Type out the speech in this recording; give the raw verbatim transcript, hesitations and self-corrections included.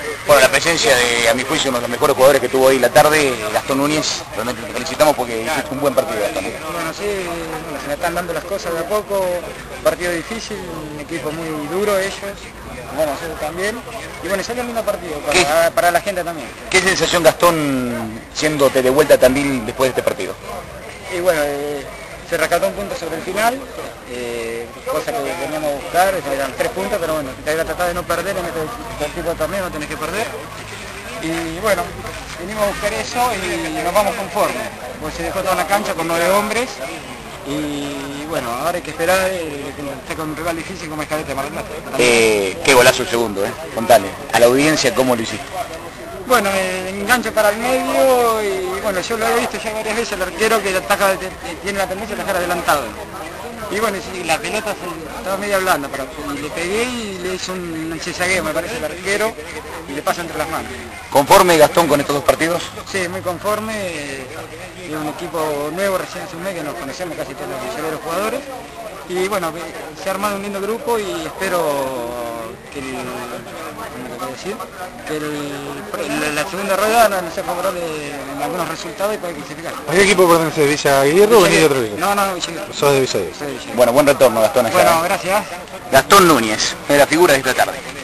Bueno, la presencia de, a mi juicio, uno de los mejores jugadores que tuvo hoy la tarde, Gastón Núñez, realmente te felicitamos porque hiciste un buen partido, Gastón. Bueno, sí, bueno, se me están dando las cosas de a poco, partido difícil, un equipo muy duro ellos, bueno, nosotros también, y bueno, salió un lindo partido para, para la gente también. ¿Qué sensación, Gastón, siéndote de vuelta a Tandil después de este partido? Y bueno, eh, se rescató un punto sobre el final, eh, cosa que veníamos a buscar, eran tres puntos, pero bueno, te voy a tratar de no perder en este tipo de torneo, no tenés que perder. Y bueno, venimos a buscar eso y nos vamos conformes, pues se dejó toda la cancha con nueve hombres y bueno, ahora hay que esperar, eh, que esté con un rival difícil como es Cadete de Mar del Plata. Eh, qué golazo el segundo, eh. Contale, a la audiencia cómo lo hiciste. Bueno, eh, enganche para el medio y bueno, yo lo he visto ya varias veces, el arquero que ataca, tiene la tendencia a atacar adelantado. Y bueno, sí, la pelota se, estaba media blanda, pero y le pegué y le hizo un cesagueo, me parece, el arquero, y le pasa entre las manos. ¿Conforme, Gastón, con estos dos partidos? Sí, muy conforme, eh, es un equipo nuevo, recién hace un mes que nos conocemos casi todos los, los jugadores, y bueno, se ha armado un lindo grupo y espero que, el, ¿cómo decir? que el, la segunda rueda no sea favorable en algunos resultados y puede clasificar. ¿A qué equipo pertenece? ¿De Villa Aguirre o venís de otro equipo? No, no, Villa Aguirre. Sos de Villa Aguirre. Bueno, buen retorno, Gastón. Bueno, gracias. Gastón Núñez, es la figura de esta tarde.